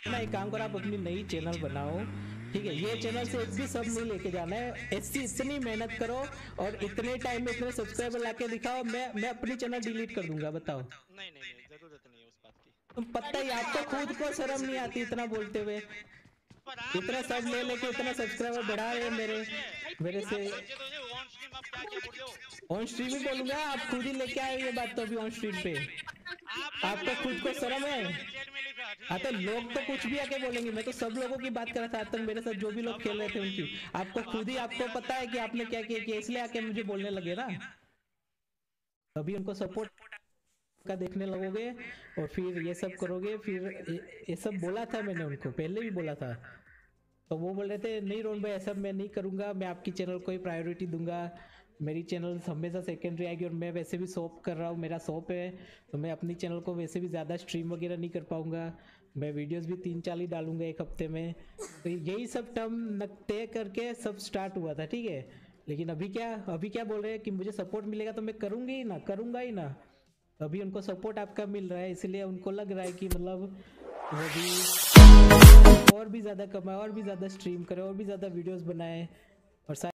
ना एक काम करो, आप अपनी नई चैनल बनाओ, ठीक है। ये चैनल से एक भी सब नहीं लेके जाना है, ऐसी इतनी मेहनत करो और इतने टाइम में इतने सब्सक्राइबर लाके दिखाओ, मैं अपनी चैनल डिलीट कर दूंगा, बताओ। नहीं नहीं नहीं, जरूरत नहीं है उस बात की। तुम पता ही, आपको खुद को शर्म नहीं आती इतना बोलते हुए, पर आप इतना मेरे को सब ले बोलो लेके बोला इतना सब्सक्राइबर आप बढ़ा रहे हैं मेरे से। आप सोचिए तो ऑन स्ट्रीम आप क्या क्या बोल रहे हो। ऑन स्ट्रीम ही बोलूंगा, आप खुद ही लेके आए ये बात तो अभी ऑन स्ट्रीम पे। आपने आपको खुद को शर्म है? मैंने चैट में लिखा, ठीक हाँ है, तो ये लोग तो कुछ भी आके बोलेंगे, मैं तो सब लोगों की बात कर रहा था आज तक, मेरे साथ जो भी लोग खेल रहे थे उनकी। आपको खुद ही, आपको पता है कि आपने क्या किया, इसलिए आके मुझे बोलने लगे ना। अभी उनको सपोर्ट का देखने लगोगे और फिर ये सब करोगे, फिर ये सब बोला था मैंने उनको, पहले भी बोला था। तो वो बोल रहे थे नहीं रोहन भाई ऐसा मैं नहीं करूंगा, मैं आपकी चैनल को ही प्रायोरिटी दूंगा, मेरी चैनल हमेशा सेकेंडरी आएगी, और मैं वैसे भी शॉप कर रहा हूँ, मेरा शॉप है, तो मैं अपनी चैनल को वैसे भी ज़्यादा स्ट्रीम वगैरह नहीं कर पाऊंगा, मैं वीडियोस भी 3-4 ही डालूंगा एक हफ्ते में। तो यही सब टर्म तय करके सब स्टार्ट हुआ था, ठीक है। लेकिन अभी क्या बोल रहे हैं कि मुझे सपोर्ट मिलेगा तो मैं करूंगी ही ना, करूंगा ही ना। अभी उनको सपोर्ट आपका मिल रहा है, इसलिए उनको लग रहा है कि मतलब वो भी और भी ज़्यादा कमाए, और भी ज़्यादा स्ट्रीम करे, और भी ज़्यादा वीडियोस बनाए, और